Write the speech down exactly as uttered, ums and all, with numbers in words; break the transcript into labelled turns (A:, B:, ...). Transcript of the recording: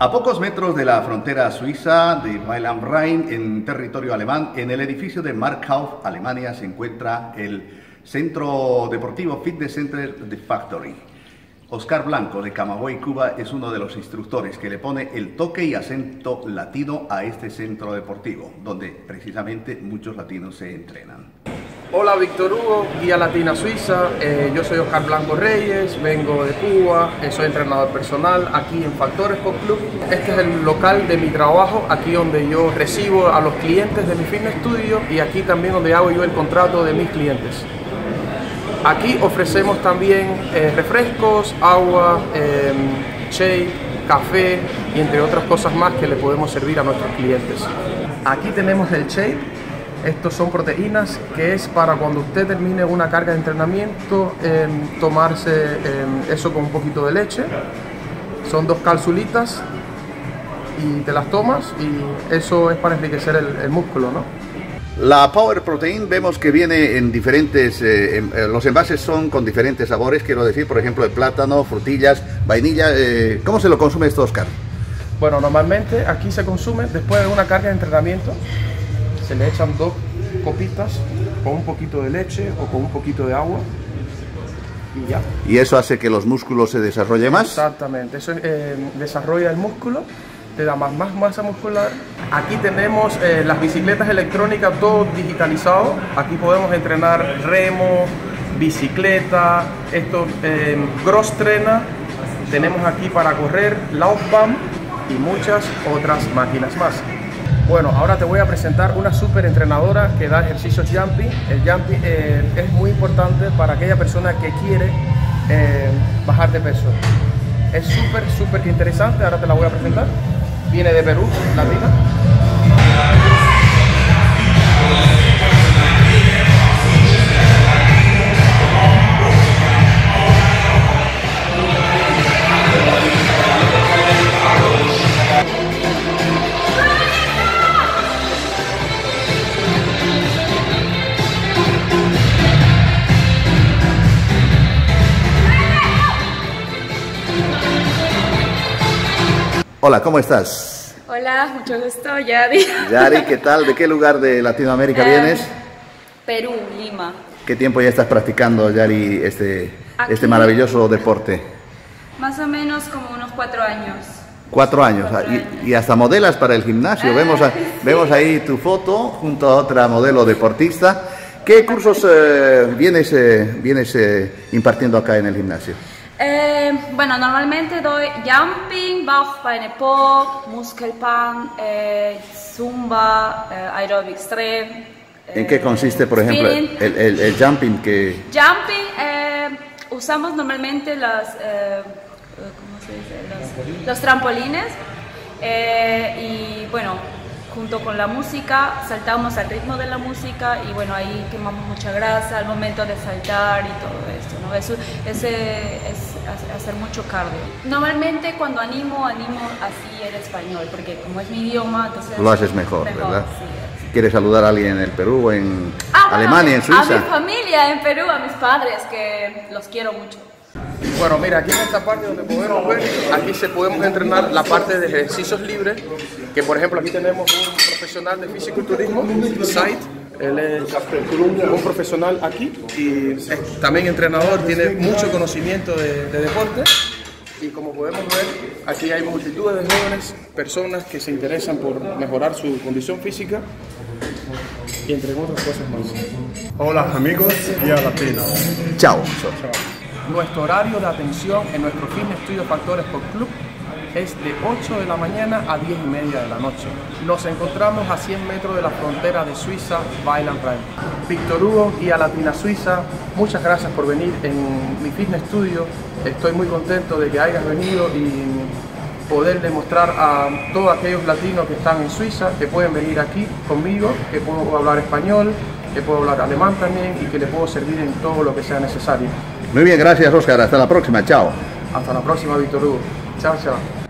A: A pocos metros de la frontera suiza de Weil am Rhein, en territorio alemán, en el edificio de Markkauf, Alemania, se encuentra el Centro Deportivo Fitness Center The Factory. Oscar Blanco, de Camagüey, Cuba, es uno de los instructores que le pone el toque y acento latino a este centro deportivo, donde precisamente muchos latinos se entrenan.
B: Hola, Víctor Hugo, guía latina suiza. Eh, yo soy Oscar Blanco Reyes, vengo de Cuba, eh, soy entrenador personal aquí en Factor Sport Club. Este es el local de mi trabajo, aquí donde yo recibo a los clientes de mi fitness studio y aquí también donde hago yo el contrato de mis clientes. Aquí ofrecemos también eh, refrescos, agua, eh, shake, café y entre otras cosas más que le podemos servir a nuestros clientes. Aquí tenemos el shake. Estos son proteínas que es para cuando usted termine una carga de entrenamiento, eh, tomarse eh, eso con un poquito de leche. Son dos cápsulitas y te las tomas y eso es para enriquecer el, el músculo, ¿no?
A: La Power Protein vemos que viene en diferentes, eh, en, los envases son con diferentes sabores, quiero decir, por ejemplo, de plátano, frutillas, vainilla. Eh, ¿Cómo se lo consume esto, Oscar?
B: Bueno, normalmente aquí se consume después de una carga de entrenamiento. Se le echan dos copitas con un poquito de leche o con un poquito de agua y ya.
A: ¿Y eso hace que los músculos se desarrollen más?
B: Exactamente, eso eh, desarrolla el músculo, te da más, más masa muscular. Aquí tenemos eh, las bicicletas electrónicas, todo digitalizado. Aquí podemos entrenar remo, bicicleta, esto eh, cross trainer. Tenemos aquí para correr, Laufbahn y muchas otras máquinas más. Bueno, ahora te voy a presentar una súper entrenadora que da ejercicios jumping. El jumping eh, es muy importante para aquella persona que quiere eh, bajar de peso. Es súper, súper interesante, ahora te la voy a presentar. Viene de Perú, latina.
A: Hola, ¿cómo estás?
C: Hola, mucho gusto, Yari.
A: Yari, ¿qué tal? ¿De qué lugar de Latinoamérica eh, vienes?
C: Perú, Lima.
A: ¿Qué tiempo ya estás practicando, Yari, este, este maravilloso deporte?
C: Más o menos como unos cuatro años.
A: Cuatro años, cuatro años. Y, y hasta modelas para el gimnasio. Eh, vemos, a, sí. vemos ahí tu foto junto a otra modelo deportista. ¿Qué cursos eh, vienes, eh, vienes eh, impartiendo acá en el gimnasio?
C: Eh, bueno, normalmente doy jumping, Bauch, Beine, Po, Muskelpump, eh, Zumba, eh, Aerobic Strength. Eh,
A: ¿En qué consiste, por ejemplo, el, el, el jumping? Que...
C: Jumping, eh, usamos normalmente las, eh, ¿cómo se dice? Los, los trampolines eh, y bueno, junto con la música, saltamos al ritmo de la música y bueno, ahí quemamos mucha grasa al momento de saltar y todo esto, ¿no? Eso ese, es hacer mucho cardio. Normalmente cuando animo, animo así en español, porque como es mi idioma, entonces...
A: Lo haces mejor, mejor ¿verdad?
C: Sí,
A: ¿Quieres saludar a alguien en el Perú, en
C: ah,
A: Alemania,
C: bueno,
A: en Suiza?
C: A mi familia en Perú, a mis padres, que los quiero mucho.
B: Bueno, mira, aquí en esta parte donde podemos ver, aquí se podemos entrenar la parte de ejercicios libres, que por ejemplo aquí tenemos un profesional de fisiculturismo, Said, él es un profesional aquí y es también entrenador, tiene mucho conocimiento de, de deporte y como podemos ver, aquí hay multitudes de jóvenes, personas que se interesan por mejorar su condición física y entre otras cosas más.
D: Hola amigos, guía latina.
A: Chao.
B: Chao. Nuestro horario de atención en nuestro Fitness Studio Factor Sport Club es de ocho de la mañana a diez y media de la noche. Nos encontramos a cien metros de la frontera de Suiza, Weil am Rhein. Víctor Hugo, guía latina suiza, muchas gracias por venir en mi Fitness Studio. Estoy muy contento de que hayas venido y poder demostrar a todos aquellos latinos que están en Suiza que pueden venir aquí conmigo, que puedo hablar español, que puedo hablar alemán también y que le puedo servir en todo lo que sea necesario.
A: Muy bien, gracias, Oscar. Hasta la próxima. Chao.
B: Hasta la próxima, Víctor Hugo. Chao, chao.